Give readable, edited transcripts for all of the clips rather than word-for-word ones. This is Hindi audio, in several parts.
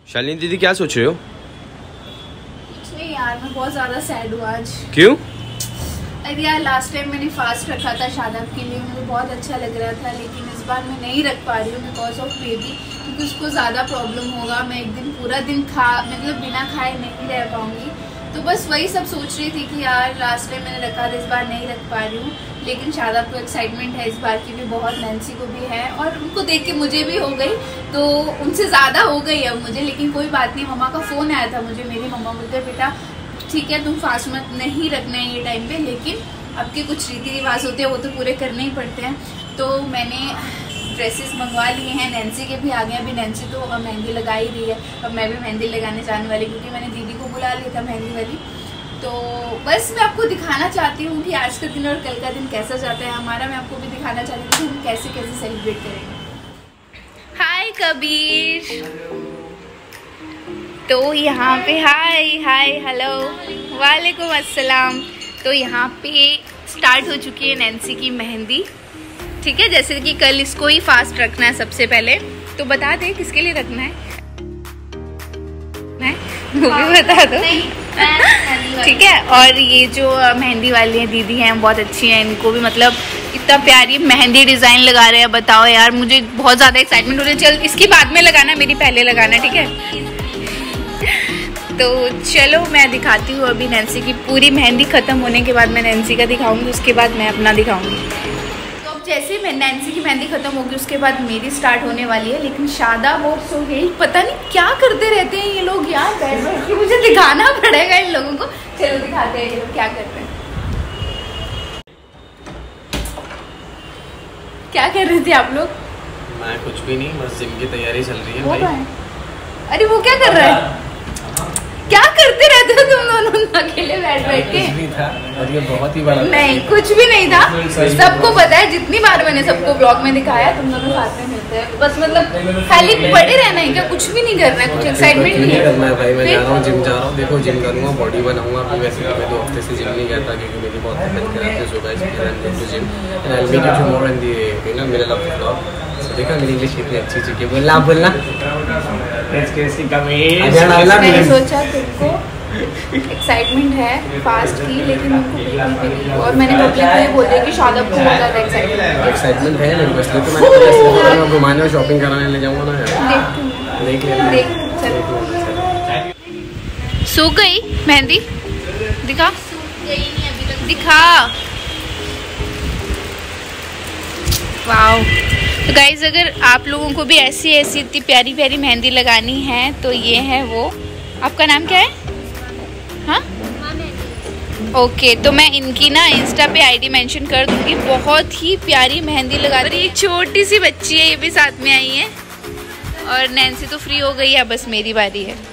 शालिनी दीदी क्या सोच रहे हो? कुछ नहीं यार, मैं बहुत ज्यादा सैड हूँ आज। क्यों? अरे यार, लास्ट टाइम मैंने फास्ट रखा था शादाब के लिए, मुझे बहुत अच्छा लग रहा था, लेकिन इस बार मैं नहीं रख पा रही हूँ बिकॉज ऑफ बेबी, क्योंकि उसको ज़्यादा प्रॉब्लम होगा। मैं एक दिन पूरा दिन मतलब बिना खाए नहीं रह पाऊँगी। तो बस वही सब सोच रही थी कि यार लास्ट टाइम मैंने रखा था, इस बार नहीं रख पा रही हूँ। लेकिन शादाब को एक्साइटमेंट है इस बार की भी बहुत, नैन्सी को भी है, और उनको देख के मुझे भी हो गई, तो उनसे ज़्यादा हो गई अब मुझे। लेकिन कोई बात नहीं, मम्मा का फ़ोन आया था मुझे, मेरी मम्मा बोलते बेटा ठीक है तुम फास्ट मत नहीं रखना है ये टाइम पे, लेकिन अब के कुछ रीति रिवाज होते हैं वो तो पूरे करने ही पड़ते हैं। तो मैंने ड्रेसेस मंगवा लिए हैं, नैन्सी के भी आ गए। अभी नैन्सी तो मेहंदी लगा ही रही है, अब मैं भी मेहंदी लगाने जाने वाली, क्योंकि मैंने दीदी को बुला लिया था मेहंदी वाली। तो बस मैं आपको दिखाना चाहती हूँ कि आज का दिन और कल का दिन कैसा जाता है हमारा। मैं आपको भी दिखाना चाहती हूँ कि हम कैसे कैसे सेलिब्रेट करेंगे। हाय कबीर। तो यहाँ पे हाय हाय हेलो वालेकुम अस्सलाम। तो यहाँ पे स्टार्ट हो चुकी है नैन्सी की मेहंदी, ठीक है। जैसे कि कल इसको ही फास्ट रखना है सबसे पहले, तो बता दे किसके लिए रखना है, वो भी बता दो, ठीक है। और ये जो मेहंदी वाली हैं दीदी हैं बहुत अच्छी हैं, इनको भी मतलब इतना प्यारी मेहंदी डिज़ाइन लगा रहे हैं। बताओ यार, मुझे बहुत ज़्यादा एक्साइटमेंट हो रही है। चल इसकी बाद में लगाना, मेरी पहले लगाना, ठीक है। तो चलो मैं दिखाती हूँ अभी नैन्सी की पूरी मेहंदी ख़त्म होने के बाद मैं नैन्सी का दिखाऊंगी, उसके बाद मैं अपना दिखाऊंगी। तो अब जैसे मैं नैन्सी की मेहंदी ख़त्म होगी उसके बाद मेरी स्टार्ट होने वाली है। लेकिन शादाब और सोहेल पता नहीं क्या करते रहते हैं ये लोग यार, बैठ बैठ के मुझे दिखाना पड़ेगा इन लोगों को। चलो दिखाते हैं ये लोग क्या कर रहे हैं। क्या कर रहे थे आप लोग? मैं कुछ भी नहीं, बस जिम की तैयारी चल रही है भाई। अरे वो क्या कर रहा है? क्या करते रहते हो तुम दोनों अकेले बैठ बैठ के? कुछ भी था और ये बहुत ही बड़ा नहीं, कुछ भी नहीं था, सबको पता है। जितनी बार मैंने सबको ब्लॉग में दिखाया तुम दोनों साथ में मिलते हैं, बस मतलब खाली पड़े रहना है क्या? कुछ भी नहीं करना है, कुछ एक्साइटमेंट नहीं करना है भाई। मैं जा रहा हूँ, जिम जा रहा हूँ, देखो जिम करूँगा, बॉडी बनाऊंगा। अभी वैसे मैं 2 हफ्ते से जिम नहीं करता क्योंकि मेरी बहुत तबियत खराब थी। So guys please go to gym and I will meet you tomorrow in the you know middle of the vlog. So देखा मेरी इंग्लिश कितनी अच्छी चुकी है, बोलना बोलना। मैंने सोचा तुमको एक्साइटमेंट है फास्ट की, लेकिन उनको बिल्कुल भी नहीं। और मैंने पब्लिक को ये बोल दिया कि शादाब को बहुत ज़्यादा एक्साइटमेंट है मेरे को, इसलिए तो मैंने घुमाने और शॉपिंग कराने ले जाऊँगा ना यार। देख सो गई मेहंदी, दिखा दिखा। वाओ। तो गाइज अगर आप लोगों को भी ऐसी इतनी प्यारी प्यारी मेहंदी लगानी है तो ये है वो। आपका नाम क्या है? हाँ ओके, तो मैं इनकी ना इंस्टा पे आईडी मेंशन कर दूंगी। बहुत ही प्यारी मेहंदी लगा रही है। एक छोटी सी बच्ची है, ये भी साथ में आई है। और नैन्सी तो फ्री हो गई है, बस मेरी बारी है।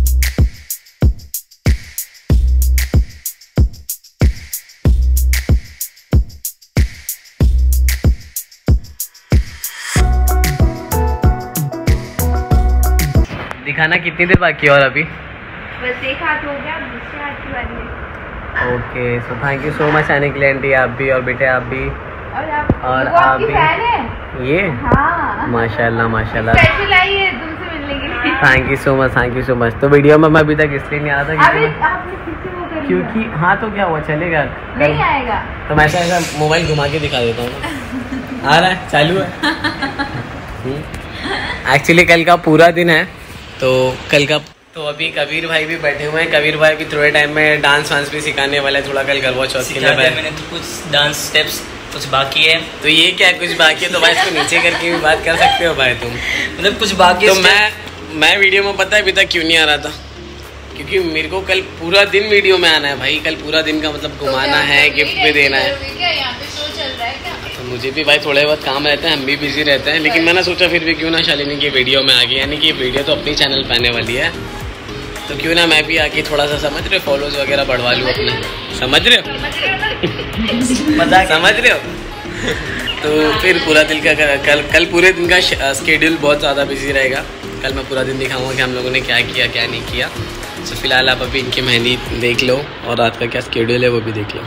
दिखाना कितनी देर बाकी है और अभी? बस एक हाथ हो गया, दूसरे हाथ की बारी है। Okay, so thank you so much आने के लिए आंटी, आप भी और बेटे आप भी। और आप भी फैन है? ये हाँ माशाल्लाह माशाल्लाह, स्पेशल आई है तुमसे मिलने के लिए। Thank you so much, thank you so much. तो वीडियो में मैं अभी तक इसलिए नहीं आ रहा था क्योंकि हाँ तो क्या हुआ, चलेगा नहीं आएगा तो मैं ऐसा मोबाइल घुमा के दिखा देता हूँ। आ रहा है, चालू है। एक्चुअली कल का पूरा दिन है, तो कल का तो अभी कबीर भाई भी बैठे हुए हैं। कबीर भाई भी थोड़े टाइम में डांस वांस भी सिखाने वाले हैं, थोड़ा कल गरबा चौथ के लिए मैंने तो कुछ डांस स्टेप्स कुछ बाकी है। तो ये क्या है कुछ बाकी है? तो भाई इसको नीचे करके भी बात कर सकते हो भाई तुम, मतलब कुछ बाकी तो मैं वीडियो में पता है अभी तक क्यों नहीं आ रहा था, क्योंकि मेरे को कल पूरा दिन वीडियो में आना है भाई। कल पूरा दिन का मतलब घुमाना है, गिफ्ट भी देना है। तो मुझे भी भाई थोड़े बहुत काम रहते हैं, हम भी बिजी रहते हैं, लेकिन मैंने सोचा फिर भी क्यों ना शालिनी की वीडियो में आ गई, यानी कि ये वीडियो तो अपनी चैनल पे आने वाली है, तो क्यों ना मैं भी आके थोड़ा सा समझ रहे हो फॉलोज वगैरह बढ़वा लूँ अपने। समझ रहे हो? मजाक समझ रहे हो? तो फिर पूरा दिन का कल पूरे दिन का स्केड्यूल बहुत ज़्यादा बिजी रहेगा। कल मैं पूरा दिन दिखाऊंगा कि हम लोगों ने क्या किया क्या नहीं किया। तो फिलहाल आप अभी इनकी मेहंदी देख लो और रात का क्या स्केड्यूल है वो भी देख लो।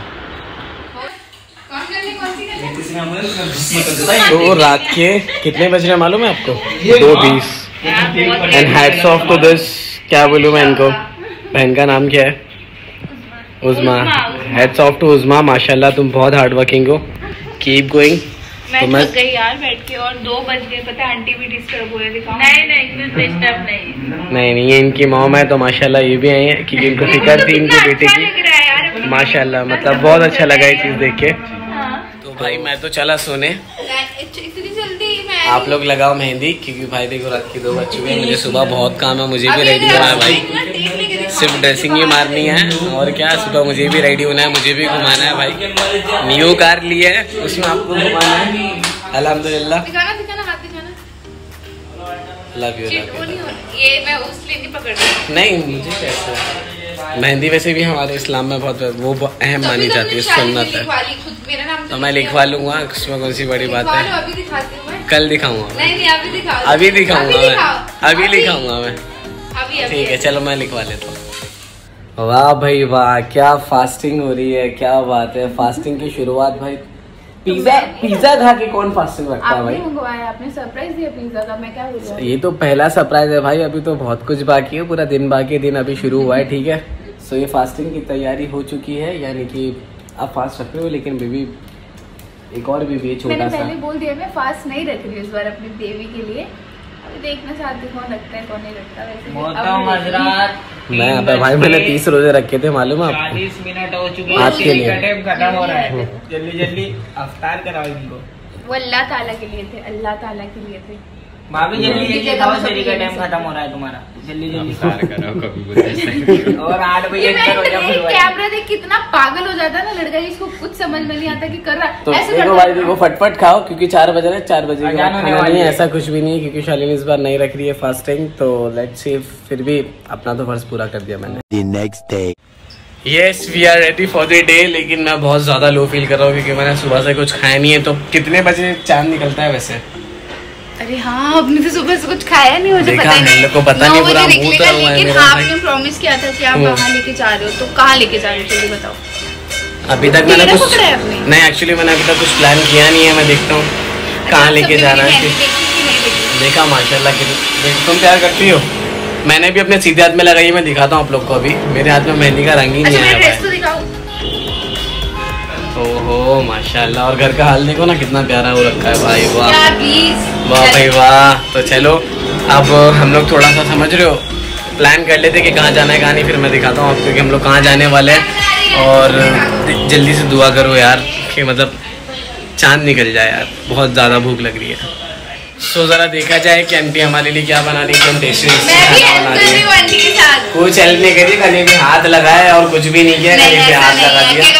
तो रात के कितने बज रहे हैं मालूम है आपको? 2:20। And hats off to this, क्या बोलूँ मैं इनको, बहन का नाम क्या है? Uzma. Hats off to Uzma, माशाल्लाह तुम बहुत हार्ड वर्किंग हो, कीप गोइंग। मैं थक गई यार बैठ के, और 2 बज गए, पता है आंटी भी डिस्टर्ब हो रही थी। नहीं डिस्टर्ब नहीं, ये इनकी मॉम है तो माशाल्लाह ये भी आई है क्योंकि इनको फिक्र थी इनके बेटे की। माशाल्लाह मतलब बहुत अच्छा लगा ये चीज़ देख के। तो भाई मैं तो चला सोने, इतनी जल्दी आप लोग लगाओ मेहंदी क्योंकि भाई देखो रात की 2 बज चुके हैं, मुझे सुबह बहुत काम है, मुझे भी रेडी होना है भाई, सिर्फ ड्रेसिंग ही मारनी है और क्या, सुबह मुझे भी रेडी होना है, मुझे भी घुमाना है भाई, न्यू कार ली है उसमें आपको घुमाना है। अल्हम्दुलिल्लाह, दिखाना हाथ दिखाना। Love you. ये मैं उस लिए नहीं पकड़ रही। नहीं मुझे कैसे, मेहंदी वैसे भी हमारे इस्लाम में बहुत वो अहम मानी जाती है, सुन्नत है, तो मैं लिखवा लूंगा, उसमें कौन सी बड़ी बात है। कल दिखाऊंगा, अभी दिखाऊंगा मैं। ठीक है चलो मैं लिखवा लेता हूँ। वाह भाई वाह, क्या फास्टिंग हो रही है, क्या बात है। फास्टिंग की शुरुआत भाई, पिज्जा खा के कौन फास्टिंग रखता है भाई? आपने सरप्राइज दिया पिज्जा का, मैं क्या बोलूं? ये तो पहला सरप्राइज है भाई, अभी तो बहुत कुछ बाकी है, पूरा दिन बाकी, दिन अभी शुरू हुआ है। ठीक है, सो ये फास्टिंग की तैयारी हो चुकी है, यानी कि आप फास्ट रख रहे हो, लेकिन बेबी एक और बेबी है छोटा सा। मैंने पहले बोल दिया मैं फास्ट नहीं रख रही इस बार अपनी बेबी के लिए, देखना चाहती कौन रखता है कौन नहीं रखता। वैसे मैं भाई मैंने 30 रोजे रखे थे, मालूम है आपको? 40 मिनट हो चुके आज के लिए खत्म हो रहा है, जल्दी अफ्तार कराओ इनको। वो अल्लाह ताला के लिए थे, अल्लाह ताला के लिए थे। भाभी जल्दी खाओ, शरीर का टाइम खत्म हो रहा है तुम्हारा, जल्दी कराओ कभी। और 8 बजे कैमरा देख कितना पागल हो जाता है ना लड़का, इसको कुछ समझ में नहीं आता कि कर रहा तो ऐसे देखो भाई देखो, फटफट खाओ क्योंकि 4 बज रहे हैं, 4 बजे के बाद खाना नहीं है, ऐसा कुछ भी नहीं है क्योंकि शालिनी इस बार नहीं रख रही है फास्टिंग, तो लेट्स सी, फिर भी अपना तो फर्ज पूरा कर दिया मैंने। Next day yes we are ready for the day, लेकिन मैं बहुत ज़्यादा लो फील कर रहा हूँ क्योंकि मैंने सुबह से कुछ खाया नहीं है। तो कितने बजे चांद निकलता है वैसे? अरे हाँ, आपने तो सुबह से कुछ खाया नहीं, मुझे पता नहीं, को पता नहीं, पूरा मुंह तर हुआ है लेकिन आपने प्रॉमिस किया था कि आप कहाँ लेके जा रहे हो, तो कहाँ लेके जा रहे हो जल्दी बताओ। अभी तक मैंने कुछ नहीं, एक्चुअली मैंने अभी तक कुछ प्लान किया नहीं है, मैं देखता हूँ कहाँ लेके जा रहा है। देखा माशाल्लाह तुम प्यार करती हो, मैंने भी अपने सीधे हाथ में लगाई है, मैं दिखाता हूँ आप लोग को। अभी मेरे हाथ में मेहंदी का रंग ही नहीं आया। ओहो माशाल्लाह, और घर का हाल देखो ना कितना प्यारा हो रखा है भाई, वाह वाह भाई वाह। तो चलो अब हम लोग थोड़ा सा समझ रहे हो प्लान कर लेते कि कहाँ जाना है कहाँ नहीं, फिर मैं दिखाता हूँ आपको कि हम लोग कहाँ जाने वाले हैं। और जल्दी से दुआ करो यार कि मतलब चांद निकल जाए यार, बहुत ज़्यादा भूख लग रही है। सो ज़रा देखा जाए कि आंटी हमारे लिए क्या बना रही है, एकदम टेस्टी बना रही है। कुछ हेल्प नहीं करी, खाली भी हाथ लगाया और कुछ भी नहीं किया, खाली हाथ लगा दिया।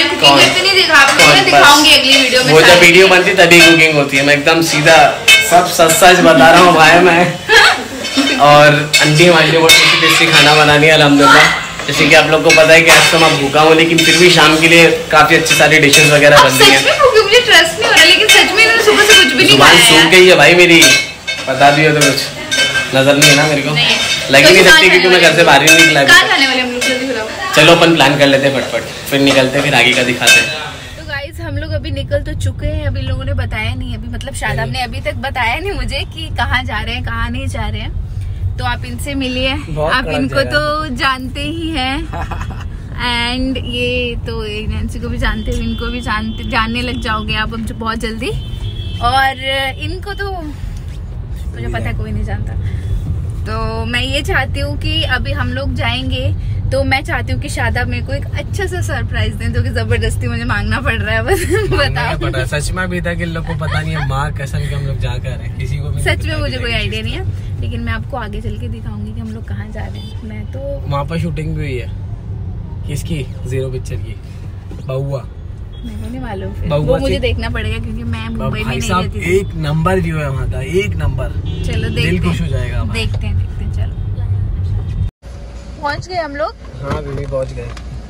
वो जब वीडियो बनती तभी कुकिंग होती है, मैं एकदम सीधा सब सच बता रहा हूँ भाई मैं। और आंटी हमारे लिए बहुत टेस्टी खाना बना रही है अल्हम्दुलिल्लाह। जैसे कि आप लोग को पता है कि आज तो मैं भूखा हूँ, लेकिन फिर भी शाम के लिए काफी अच्छी सारी डिशेस वगैरह बन रही है। मुझे ट्रस्ट नहीं हो रहा, लेकिन सच में इन्होंने सुबह से कुछ भी नहीं खाया। सूख गई है भाई मेरी, पता भी हो तो कुछ नजर नहीं है ना मेरे को, लगी नहीं सकती क्योंकि मैं घर से बाहर नहीं निकला। कहाँ जाने वाले हम लोग, जल्दी बताओ। चलो अपन प्लान कर लेते हैं फटफट, फिर निकलते फिर आगे का दिखाते हैं। तो गाइस हम लोग अभी निकल तो चुके हैं, अभी लोगों ने बताया नहीं, अभी मतलब शादाब ने अभी तक बताया नहीं मुझे कि कहाँ जा रहे हैं कहाँ नहीं जा रहे हैं। तो आप इनसे मिलिए, आप इनको तो जानते ही हैं एंड ये तो नैन्सी को भी जानते हो, इनको भी जानने लग जाओगे आप अब बहुत जल्दी। और इनको तो मुझे पता है कोई नहीं जानता। तो मैं ये चाहती हूँ कि अभी हम लोग जाएंगे तो मैं चाहती हूँ कि शादाब मेरे को एक अच्छा सा सरप्राइज दें, जो कि जबरदस्ती मुझे मांगना पड़ रहा है। बस बताओ। सच में अभी तक इन लोग को पता नहीं है, माँ कसम के हम लोग जा कर हैं, किसी को भी सच में मुझे कोई आइडिया नहीं है, लेकिन मैं आपको आगे चल के दिखाऊंगी कि हम लोग कहाँ जा रहे हैं। मैं तो वहाँ पर शूटिंग भी हुई है, किसकी? जीरो पिक्चर की, बहुआ। मेरे को नहीं मालूम, वो मुझे देखना पड़ेगा क्योंकि मैं मुंबई में नहीं रहती थी। एक नंबर व्यू है वहाँ का, एक नंबर। चलो दिल खुश हो जाएगा। देखते हैं चलो। पहुँच गए हम लोग। हाँ बीबी पहुँच गए।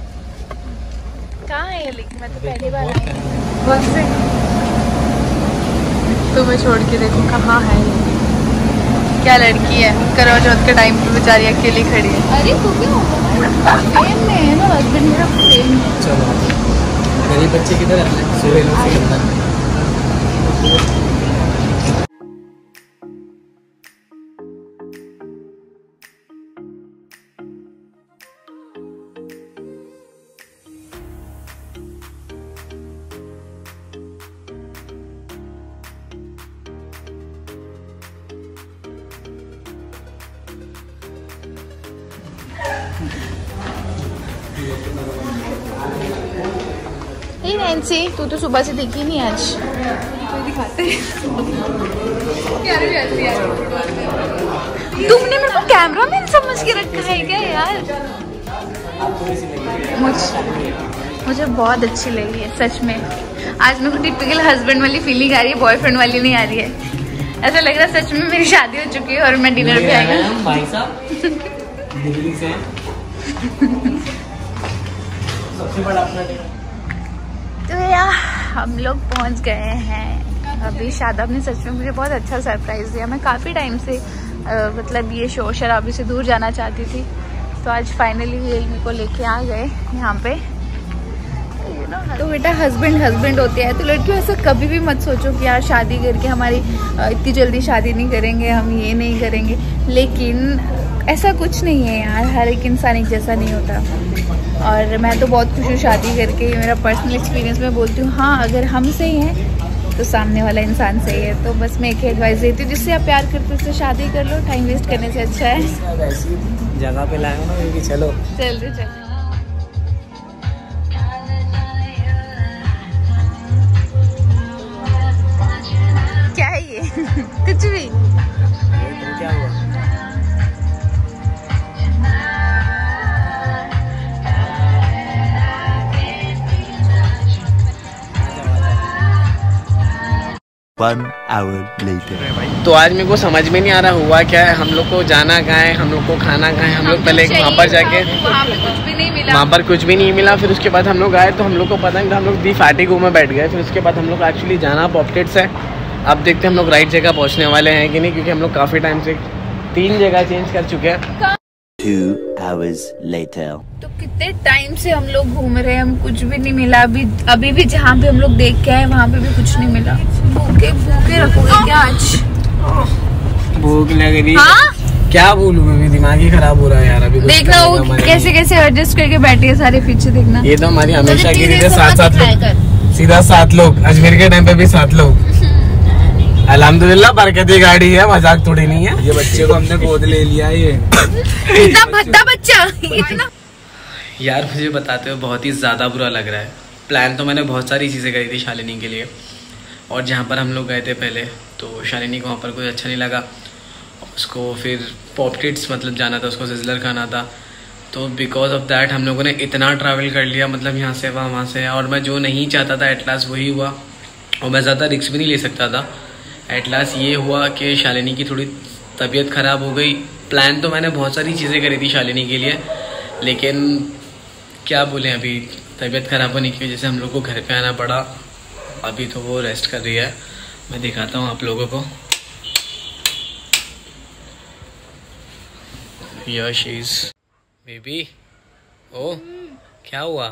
कहाँ है लेकिन मैं तो पहली बार आई बस से, तो मैं छोड़ के देखूँ कहाँ है। क्या लड़की है, करवा चौथ के टाइम पे बेचारी अकेली खड़ी है। अरे तो क्यों सेम में है ना, हस्बैंड मेरा सेम। चलो मेरी बच्चे किधर है? सोहेल के अंदर। नैन्सी, तू तो सुबह से दिखी नहीं आज। तो दिखाते हैं। तुमने मेरे को कैमरा मैन समझ के रखा है क्या यार? मुझे बहुत अच्छी लगी है सच में। आज मेरे को टिपिकल हस्बैंड वाली फीलिंग आ रही है, बॉयफ्रेंड वाली नहीं आ रही है। ऐसा लग रहा है सच में मेरी शादी हो चुकी है और मैं डिनर पे आई हूँ। भाई साहब दिल्ली से सबसे बड़ा अपना। तो यार हम लोग पहुंच गए हैं अभी। शादाब ने सच में मुझे बहुत अच्छा सरप्राइज दिया। मैं काफ़ी टाइम से मतलब ये शोर शराबे से दूर जाना चाहती थी, तो आज फाइनली ये मेरे को लेके आ गए यहाँ पे। तो बेटा हस्बैंड होते हैं तो लड़कियों ऐसा कभी भी मत सोचो कि यार शादी करके हमारी इतनी जल्दी शादी नहीं करेंगे, हम ये नहीं करेंगे। लेकिन ऐसा कुछ नहीं है यार, हर एक इंसान एक जैसा नहीं होता। और मैं तो बहुत खुश हूँ शादी करके। ये मेरा पर्सनल एक्सपीरियंस में बोलती हूँ। हाँ, अगर हम सही हैं तो सामने वाला इंसान सही है। तो बस मैं एक ही एडवाइस देती हूँ, जिससे आप प्यार करते हो उससे शादी कर लो। टाइम वेस्ट करने से अच्छा है। जगह पे लाए ना बेबी, चलो जल्दी। क्या है ये? कुछ भी क्या हुआ? One hour later. तो आज मेरे को समझ में नहीं आ रहा हुआ क्या है। हम लोग को जाना कहाँ है, हम लोग को खाना कहाँ है। हम लोग पहले वहाँ पर जाके वहाँ पे कुछ भी नहीं मिला। वहाँ पर कुछ भी नहीं मिला। फिर उसके बाद हम लोग आए तो हम लोग को पता नहीं था, हम लोग दी फैटिगो में बैठ गए। फिर उसके बाद हम लोग एक्चुअली जाना पॉपटेट्स है। अब देखते हैं हम लोग राइट जगह पहुँचने वाले हैं कि नहीं, क्योंकि हम लोग काफ़ी टाइम से 3 जगह चेंज कर चुके हैं। 2 hours later. तो कितने टाइम से हम लोग घूम रहे हैं, हम कुछ भी नहीं मिला। अभी भी जहाँ पे हम लोग देख के आए वहाँ पे भी कुछ नहीं मिला। भूखे रखोगे क्या आज? भूख लग रही है। हाँ? क्या बोलूं मैं, दिमाग ही खराब हो रहा है यार। अभी देखना वो कैसे एडजस्ट करके बैठे हैं सारे पीछे। देखना ये तो हमारी हमेशा की रीत है। 7 लोग, सीधा 7 लोग। अजमेर के टाइम पे भी 7 लोग। अल्हम्दुलिल्लाह बरकती गाड़ी है, मजाक थोड़ी नहीं है। ये बच्चे को हमने गोद ले लिया। ये इतना भद्दा बच्चा इतना। यार मुझे बताते हुए बहुत ही ज़्यादा बुरा लग रहा है। प्लान तो मैंने बहुत सारी चीज़ें करी थी शालिनी के लिए, और जहाँ पर हम लोग गए थे पहले तो शालिनी को वहाँ पर कुछ अच्छा नहीं लगा। उसको फिर पॉपटेट्स मतलब जाना था, उसको सिज़लर खाना था। तो बिकॉज ऑफ दैट हम लोगों ने इतना ट्रैवल कर लिया, मतलब यहाँ से वहाँ से। और मैं जो नहीं चाहता था एट लास्ट वही हुआ, और मैं ज़्यादा रिस्क भी नहीं ले सकता था। एट लास्ट ये हुआ कि शालिनी की थोड़ी तबीयत ख़राब हो गई। प्लान तो मैंने बहुत सारी चीज़ें करी थी शालिनी के लिए, लेकिन क्या बोलें, अभी तबीयत ख़राब होने की वजह से हम लोग को घर पे आना पड़ा। अभी तो वो रेस्ट कर रही है। मैं दिखाता हूँ आप लोगों को। यश इज बेबी। ओ क्या हुआ?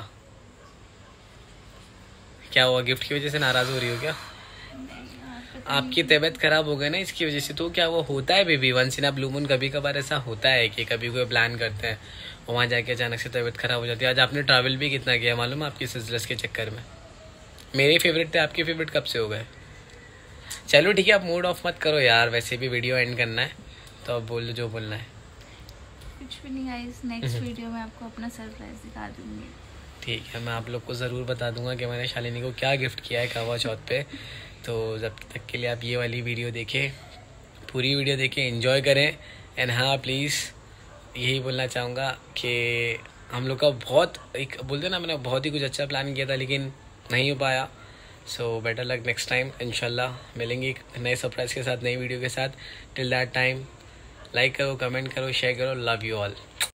क्या हुआ? गिफ्ट की वजह से नाराज़ हो रही हो क्या? आपकी तबीयत खराब हो गई ना इसकी वजह से। तो क्या वो होता है baby, once in a blue moon कभी कभार ऐसा होता है कि कभी कोई प्लान करते हैं और वहाँ जाके अचानक से तबीयत खराब हो जाती है। आज आपने ट्रैवल भी कितना किया मालूम है आपकी सिज़लर्स के चक्कर में। मेरे फेवरेट थे, आपके फेवरेट कब से हो गए? चलो ठीक है, आप मूड ऑफ मत करो यार, वैसे भी वीडियो एंड करना है तो अब बोल जो बोलना है। कुछ भी नहीं गाइस, नेक्स्ट वीडियो में आपको अपना सरप्राइज दिखा दूंगी। ठीक है, मैं आप लोग को ज़रूर बता दूंगा कि मैंने शालिनी को क्या गिफ्ट किया है करवा चौथ पे। तो जब तक के लिए आप ये वाली वीडियो देखें, पूरी वीडियो देखें, एंजॉय करें। एंड हाँ प्लीज़ यही बोलना चाहूँगा कि हम लोग का बहुत एक बोलते ना, मैंने बहुत ही कुछ अच्छा प्लान किया था लेकिन नहीं हो पाया। So better luck next time. इंशाल्लाह मिलेंगे एक नए सरप्राइज़ के साथ, नई वीडियो के साथ। टिल दैट टाइम लाइक करो, कमेंट करो, शेयर करो। Love you all.